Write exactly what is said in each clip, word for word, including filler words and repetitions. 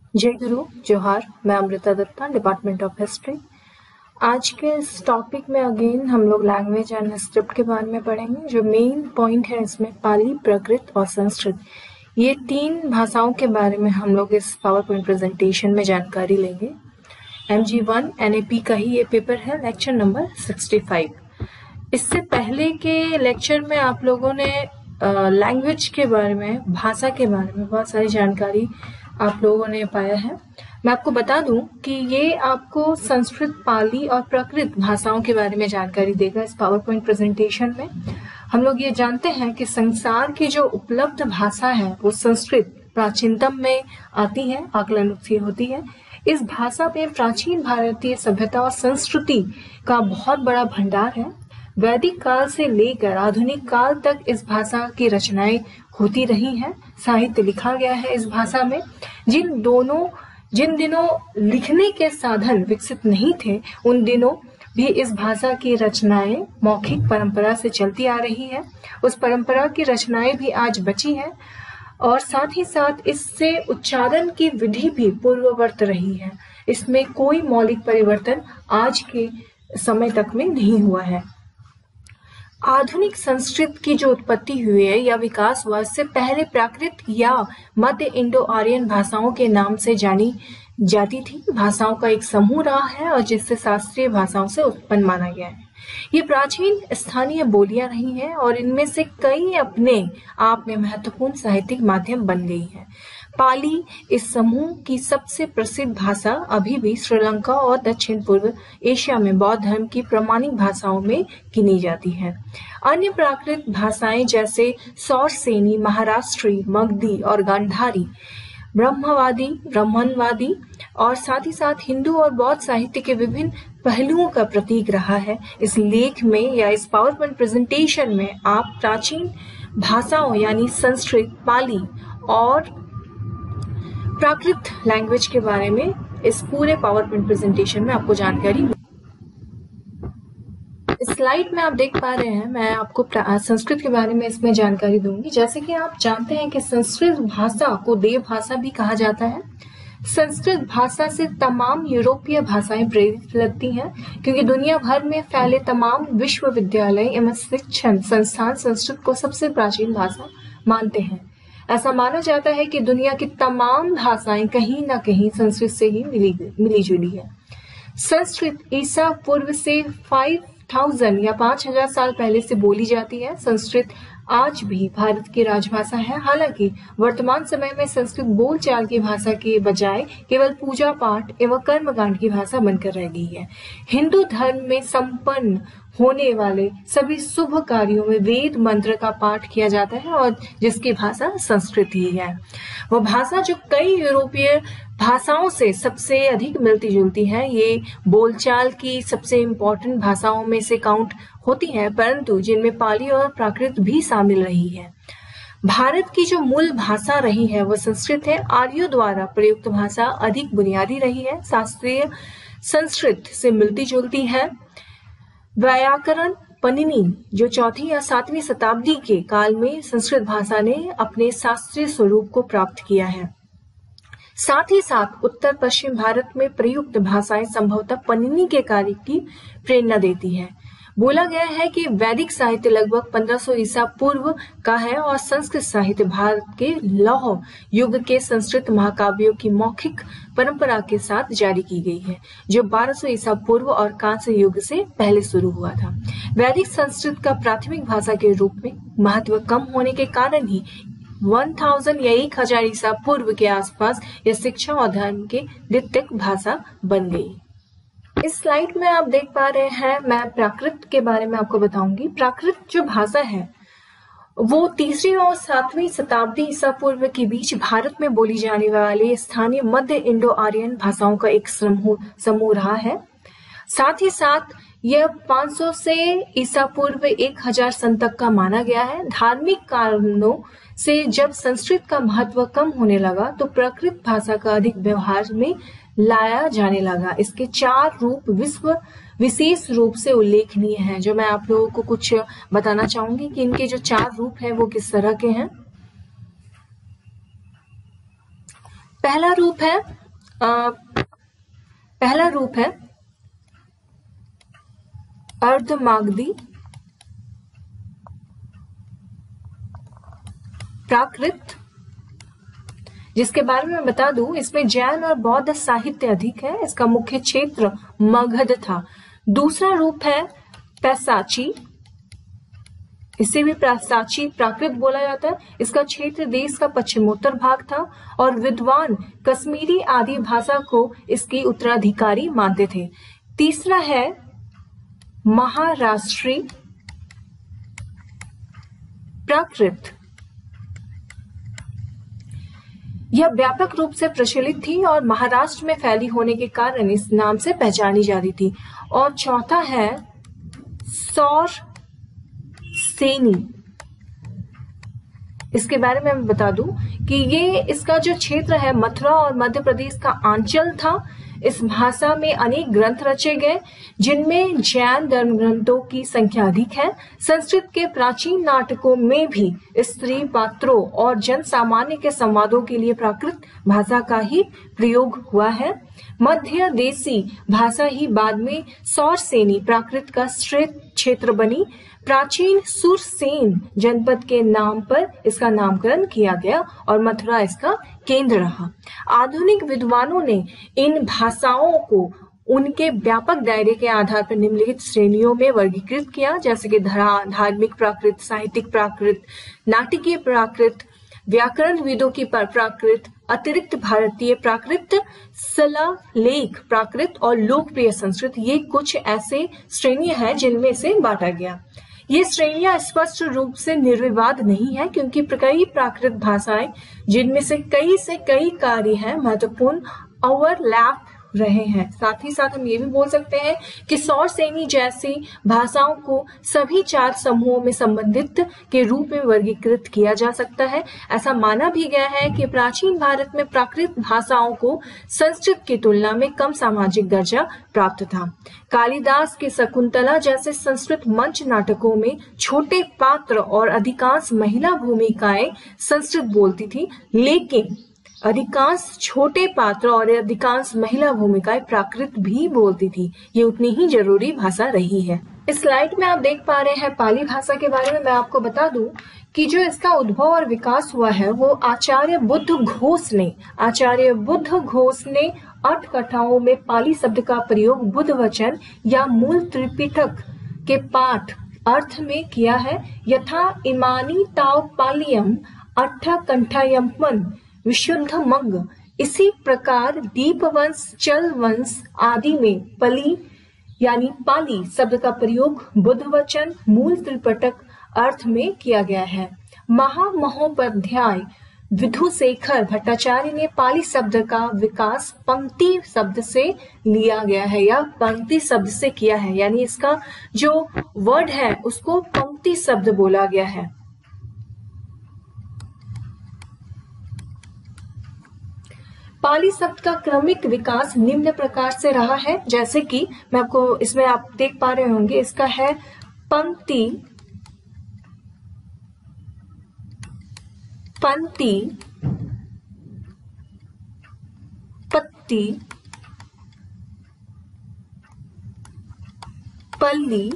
जय गुरु जोहार। मैं Amrita Dutta, department of history. आज के इस टॉपिक में अगेन हम लोग लैंग्वेज एंड स्क्रिप्ट के बारे में पढ़ेंगे। जो मेन पॉइंट है इसमें पाली, प्राकृत और संस्कृत, ये तीन भाषाओं के बारे में हम लोग इस पावर पॉइंट प्रेजेंटेशन में जानकारी लेंगे। M G one N A P का ही ये पेपर है, लेक्चर नंबर सिक्सटी फाइव। इससे पहले के लेक्चर में आप लोगों ने लैंग्वेज uh, के बारे में, भाषा के बारे में बहुत सारी जानकारी आप लोगों ने पाया है। मैं आपको बता दूं कि ये आपको संस्कृत, पाली और प्राकृत भाषाओं के बारे में जानकारी देगा। इस पावर पॉइंट प्रेजेंटेशन में हम लोग ये जानते हैं कि संसार की जो उपलब्ध भाषा है वो संस्कृत प्राचीनतम में आती है, आकलन से होती है। इस भाषा में प्राचीन भारतीय सभ्यता और संस्कृति का बहुत बड़ा भंडार है। वैदिक काल से लेकर आधुनिक काल तक इस भाषा की रचनाएं होती रही हैं, साहित्य लिखा गया है इस भाषा में। जिन दोनों जिन दिनों लिखने के साधन विकसित नहीं थे, उन दिनों भी इस भाषा की रचनाएं मौखिक परंपरा से चलती आ रही है। उस परंपरा की रचनाएं भी आज बची हैं और साथ ही साथ इससे उच्चारण की विधि भी पूर्ववर्त रही है। इसमें कोई मौलिक परिवर्तन आज के समय तक में नहीं हुआ है। आधुनिक संस्कृत की जो उत्पत्ति हुई है या विकास हुआ, इससे पहले प्राकृत या मध्य इंडो आर्यन भाषाओं के नाम से जानी जाती थी। भाषाओं का एक समूह रहा है और जिससे शास्त्रीय भाषाओं से उत्पन्न माना गया है। ये प्राचीन स्थानीय बोलियां रही हैं और इनमें से कई अपने आप में महत्वपूर्ण साहित्यिक माध्यम बन गई है। पाली इस समूह की सबसे प्रसिद्ध भाषा अभी भी श्रीलंका और दक्षिण पूर्व एशिया में बौद्ध धर्म की प्रमाणिक भाषाओं में गिनी जाती है। अन्य प्राकृत भाषाएं जैसे सौरसेनी, महाराष्ट्री, मगधी और गांधारी ब्रह्मवादी, ब्राह्मणवादी और साथ ही साथ हिंदू और बौद्ध साहित्य के विभिन्न पहलुओं का प्रतीक रहा है। इस लेख में या इस पावर पॉइंट प्रेजेंटेशन में आप प्राचीन भाषाओं यानी संस्कृत, पाली और प्राकृत लैंग्वेज के बारे में इस पूरे पावर पॉइंट प्रेजेंटेशन में आपको जानकारी। स्लाइड में आप देख पा रहे हैं, मैं आपको संस्कृत के बारे में इसमें जानकारी दूंगी। जैसे कि आप जानते हैं कि संस्कृत भाषा को देव भाषा भी कहा जाता है। संस्कृत भाषा से तमाम यूरोपीय भाषाएं प्रेरित लगती हैं, क्योंकि दुनिया भर में फैले तमाम विश्वविद्यालय एवं शिक्षण संस्थान संस्कृत को सबसे प्राचीन भाषा मानते हैं। ऐसा माना जाता है कि दुनिया की तमाम भाषाएं कहीं ना कहीं संस्कृत से ही मिली मिली जुली है। संस्कृत ईसा पूर्व से पाँच हजार या पांच हजार साल पहले से बोली जाती है। संस्कृत आज भी भारत की राजभाषा है। हालांकि वर्तमान समय में संस्कृत बोलचाल की भाषा के बजाय केवल पूजा पाठ एवं कर्मकांड की भाषा बनकर रह गई है। हिंदू धर्म में संपन्न होने वाले सभी शुभ कार्यों में वेद मंत्र का पाठ किया जाता है और जिसकी भाषा संस्कृत ही है। वो भाषा जो कई यूरोपीय भाषाओं से सबसे अधिक मिलती जुलती है। ये बोलचाल की सबसे इम्पोर्टेंट भाषाओं में से काउंट होती है, परंतु जिनमें पाली और प्राकृत भी शामिल रही है। भारत की जो मूल भाषा रही है वह संस्कृत है। आर्यों द्वारा प्रयुक्त भाषा अधिक बुनियादी रही है, शास्त्रीय संस्कृत से मिलती जुलती है। व्याकरण पनिनी जो चौथी या सातवीं शताब्दी के काल में संस्कृत भाषा ने अपने शास्त्रीय स्वरूप को प्राप्त किया है। साथ ही साथ उत्तर पश्चिम भारत में प्रयुक्त भाषाएं संभवतः पनिनी के कार्य की प्रेरणा देती है। बोला गया है कि वैदिक साहित्य लगभग पंद्रह सौ ईसा पूर्व का है और संस्कृत साहित्य भारत के लौह युग के संस्कृत महाकाव्यों की मौखिक परंपरा के साथ जारी की गई है, जो बारह सौ ईसा पूर्व और कांस्य युग से पहले शुरू हुआ था। वैदिक संस्कृत का प्राथमिक भाषा के रूप में महत्व कम होने के कारण ही एक हजार या एक हजार ईसा पूर्व के आसपास यह शिक्षा और धर्म के द्वितीयक भाषा बन गई। इस स्लाइड में आप देख पा रहे हैं, मैं प्राकृत के बारे में आपको बताऊंगी। प्राकृत जो भाषा है वो तीसरी और सातवीं शताब्दी ईसा पूर्व के बीच भारत में बोली जाने वाली स्थानीय मध्य इंडो आर्यन भाषाओं का एक समूह समूह रहा है। साथ ही साथ यह पाँच सौ से ईसा पूर्व एक हजार सन तक का माना गया है। धार्मिक कारणों से जब संस्कृत का महत्व कम होने लगा तो प्राकृत भाषा का अधिक व्यवहार में लाया जाने लगा। इसके चार रूप विश्व विशेष रूप से उल्लेखनीय हैं, जो मैं आप लोगों को कुछ बताना चाहूंगी कि इनके जो चार रूप हैं वो किस तरह के हैं। पहला रूप है आ, पहला रूप है अर्धमागधी प्राकृत, जिसके बारे में मैं बता दूं, इसमें जैन और बौद्ध साहित्य अधिक है। इसका मुख्य क्षेत्र मगध था। दूसरा रूप है पैसाची, इसे भी पैसाची प्राकृत बोला जाता है। इसका क्षेत्र देश का पश्चिमोत्तर भाग था और विद्वान कश्मीरी आदि भाषा को इसकी उत्तराधिकारी मानते थे। तीसरा है महाराष्ट्री प्राकृत, यह व्यापक रूप से प्रचलित थी और महाराष्ट्र में फैली होने के कारण इस नाम से पहचानी जाती थी। और चौथा है सौर सेनी, इसके बारे में मैं बता दूं कि ये इसका जो क्षेत्र है मथुरा और मध्य प्रदेश का आंचल था। इस भाषा में अनेक ग्रंथ रचे गए जिनमें जैन धर्म ग्रंथों की संख्या अधिक है। संस्कृत के प्राचीन नाटकों में भी स्त्री पात्रों और जन सामान्य के संवादों के लिए प्राकृत भाषा का ही प्रयोग हुआ है। मध्य देशी भाषा ही बाद में सौरसेनी प्राकृत का श्रेष्ठ क्षेत्र बनी। प्राचीन सुरसेन जनपद के नाम पर इसका नामकरण किया गया और मथुरा इसका केंद्र रहा। आधुनिक विद्वानों ने इन भाषाओं को उनके व्यापक दायरे के आधार पर निम्नलिखित श्रेणियों में वर्गीकृत किया, जैसे कि धार्मिक प्राकृत, साहित्यिक प्राकृत, नाटकीय प्राकृत, व्याकरण विदों की प्राकृत, अतिरिक्त भारतीय प्राकृत, शिलालेख प्राकृत और लोकप्रिय संस्कृत। ये कुछ ऐसे श्रेणियां हैं जिनमें से बांटा गया। ये श्रेणियां स्पष्ट रूप से निर्विवाद नहीं है क्योंकि कई प्राकृत भाषाएं जिनमें से कई से कई कार्य हैं महत्वपूर्ण ओवरलैप रहे हैं। साथ ही साथ हम ये भी बोल सकते हैं कि सौरसेनी जैसी भाषाओं को सभी चार समूहों में संबंधित के रूप में वर्गीकृत किया जा सकता है। ऐसा माना भी गया है कि प्राचीन भारत में प्राकृत भाषाओं को संस्कृत की तुलना में कम सामाजिक दर्जा प्राप्त था। कालिदास के शकुंतला जैसे संस्कृत मंच नाटकों में छोटे पात्र और अधिकांश महिला भूमिकाएं संस्कृत बोलती थी, लेकिन अधिकांश छोटे पात्र और अधिकांश महिला भूमिकाएं प्राकृत भी बोलती थी। ये उतनी ही जरूरी भाषा रही है। इस स्लाइड में आप देख पा रहे हैं पाली भाषा के बारे में। मैं आपको बता दूं कि जो इसका उद्भव और विकास हुआ है वो आचार्य बुद्ध घोष ने आचार्य बुद्ध घोष ने अठ कथाओं में पाली शब्द का प्रयोग बुद्ध वचन या मूल त्रिपिटक के पाठ अर्थ में किया है। यथा इमानी ताव पालियम अट्ठा कंठायमन विशुद्ध मंग। इसी प्रकार दीप वंश, चल वंश आदि में पली यानी पाली शब्द का प्रयोग बुद्ध वचन मूल त्रिपिटक अर्थ में किया गया है। महामहोपाध्याय विधुशेखर भट्टाचार्य ने पाली शब्द का विकास पंक्ति शब्द से लिया गया है या पंक्ति शब्द से किया है, यानी इसका जो वर्ड है उसको पंक्ति शब्द बोला गया है। पाली शब्द का क्रमिक विकास निम्न प्रकार से रहा है, जैसे कि मैं आपको इसमें आप देख पा रहे होंगे, इसका है पंक्ति, पंक्ति, पत्ती, पल्ली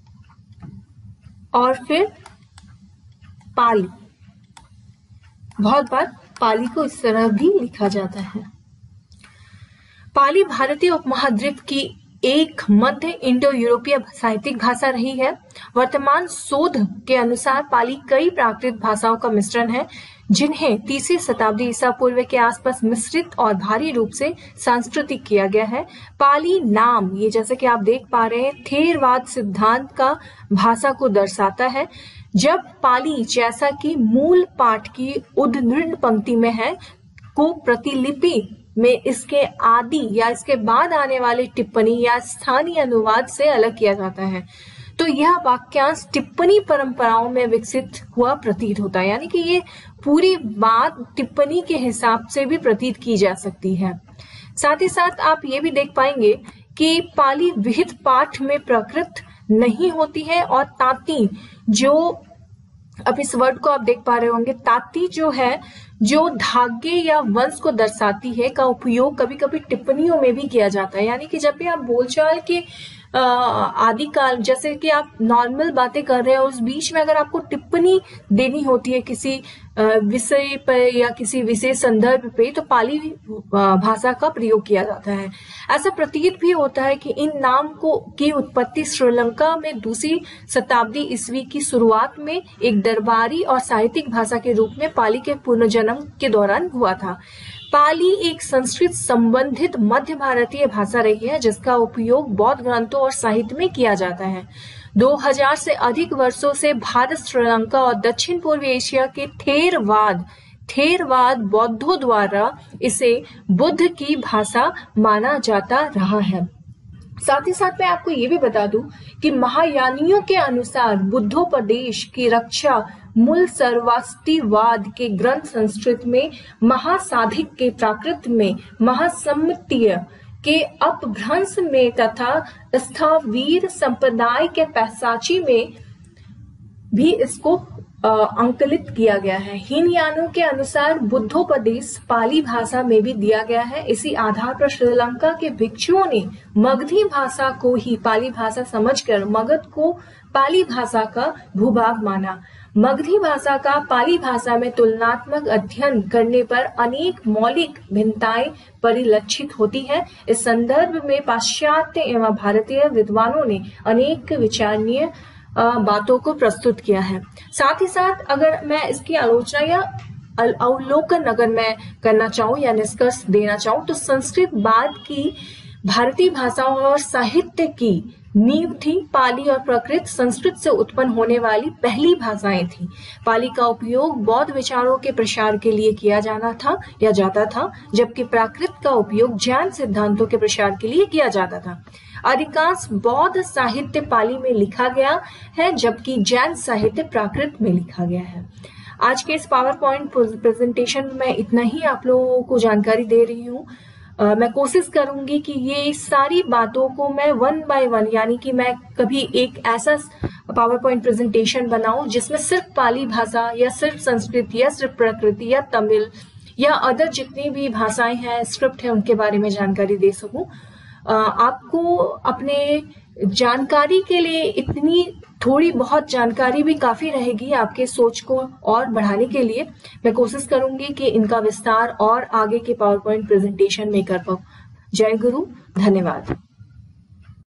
और फिर पाली। बहुत बार पाली को इस तरह भी लिखा जाता है। पाली भारतीय उपमहाद्वीप की एक मध्य इंडो यूरोपीय साहित्यिक भाषा रही है। वर्तमान शोध के अनुसार पाली कई प्राकृत भाषाओं का मिश्रण है जिन्हें तीसरी शताब्दी ईसा पूर्व के आसपास मिश्रित और भारी रूप से सांस्कृतिक किया गया है। पाली नाम ये जैसे कि आप देख पा रहे हैं थेरवाद सिद्धांत का भाषा को दर्शाता है। जब पाली जैसा कि मूल पाठ की उद्धृत पंक्ति में है को प्रतिलिपि में इसके आदि या इसके बाद आने वाली टिप्पणी या स्थानीय अनुवाद से अलग किया जाता है, तो यह वाक्यांश टिप्पणी परंपराओं में विकसित हुआ प्रतीत होता है, यानी कि ये पूरी बात टिप्पणी के हिसाब से भी प्रतीत की जा सकती है। साथ ही साथ आप ये भी देख पाएंगे कि पाली विहित पाठ में प्रकृत नहीं होती है और तांती जो अब इस वर्ड को आप देख पा रहे होंगे, ताती जो है, जो धागे या वंश को दर्शाती है, का उपयोग कभी कभी टिप्पणियों में भी किया जाता है। यानी कि जब भी आप बोलचाल के आदिकाल, जैसे कि आप नॉर्मल बातें कर रहे हो, उस बीच में अगर आपको टिप्पणी देनी होती है किसी विषय पर या किसी विशेष संदर्भ पे, तो पाली भाषा का प्रयोग किया जाता है। ऐसा प्रतीत भी होता है कि इन नाम को की उत्पत्ति श्रीलंका में दूसरी शताब्दी ईस्वी की शुरुआत में एक दरबारी और साहित्यिक भाषा के रूप में पाली के पुनर्जन्म के दौरान हुआ था। पाली एक संस्कृत संबंधित मध्य भारतीय भाषा रही है, जिसका उपयोग बौद्ध ग्रंथों और साहित्य में किया जाता है। दो हज़ार से अधिक वर्षों से भारत, श्रीलंका और दक्षिण पूर्व एशिया के थेरवाद थेरवाद बौद्धों द्वारा इसे बुद्ध की भाषा माना जाता रहा है। साथ ही साथ मैं आपको ये भी बता दूं कि महायानियों के अनुसार बुद्धोपदेश की रक्षा मूल सर्वास्तिवाद के ग्रंथ संस्कृत में, महासाधिक के प्राकृत में, महासम्मतीय के अपभ्रंश में तथा स्थावीर संप्रदाय के पैसाची में भी इसको अंकलित किया गया है। हीनयानों के अनुसार बुद्धोपदेश पाली भाषा में भी दिया गया है। इसी आधार पर श्रीलंका के भिक्षुओं ने मगधी भाषा को ही पाली भाषा समझकर मगध को पाली भाषा का भूभाग माना। मगधी भाषा का पाली भाषा में तुलनात्मक अध्ययन करने पर अनेक मौलिक भिन्नताएं परिलक्षित होती है। इस संदर्भ में पाश्चात्य एवं भारतीय विद्वानों ने अनेक विचारणीय बातों को प्रस्तुत किया है। साथ ही साथ अगर मैं इसकी आलोचना या अवलोकन अगर मैं करना चाहूँ या निष्कर्ष देना चाहूँ, तो संस्कृत बाद की भारतीय भाषाओं और साहित्य की नींव थी। पाली और प्राकृत संस्कृत से उत्पन्न होने वाली पहली भाषाएं थी। पाली का उपयोग बौद्ध विचारों के प्रसार के लिए किया जाना था या जाता था, जबकि प्राकृत का उपयोग जैन सिद्धांतों के प्रसार के लिए किया जाता था। अधिकांश बौद्ध साहित्य पाली में लिखा गया है, जबकि जैन साहित्य प्राकृत में लिखा गया है। आज के इस पावर पॉइंट प्रेजेंटेशन में मैं इतना ही आप लोगों को जानकारी दे रही हूँ। Uh, मैं कोशिश करूंगी कि ये सारी बातों को मैं वन बाय वन, यानी कि मैं कभी एक ऐसा पावर पॉइंट प्रेजेंटेशन बनाऊं जिसमें सिर्फ पाली भाषा या सिर्फ संस्कृत या सिर्फ प्रकृति या तमिल या अदर जितनी भी भाषाएं हैं, स्क्रिप्ट है, उनके बारे में जानकारी दे सकूं। uh, आपको अपने जानकारी के लिए इतनी थोड़ी बहुत जानकारी भी काफी रहेगी आपके सोच को और बढ़ाने के लिए। मैं कोशिश करूंगी कि इनका विस्तार और आगे के पावर पॉइंट प्रेजेंटेशन में कर पाऊं। जय गुरु, धन्यवाद।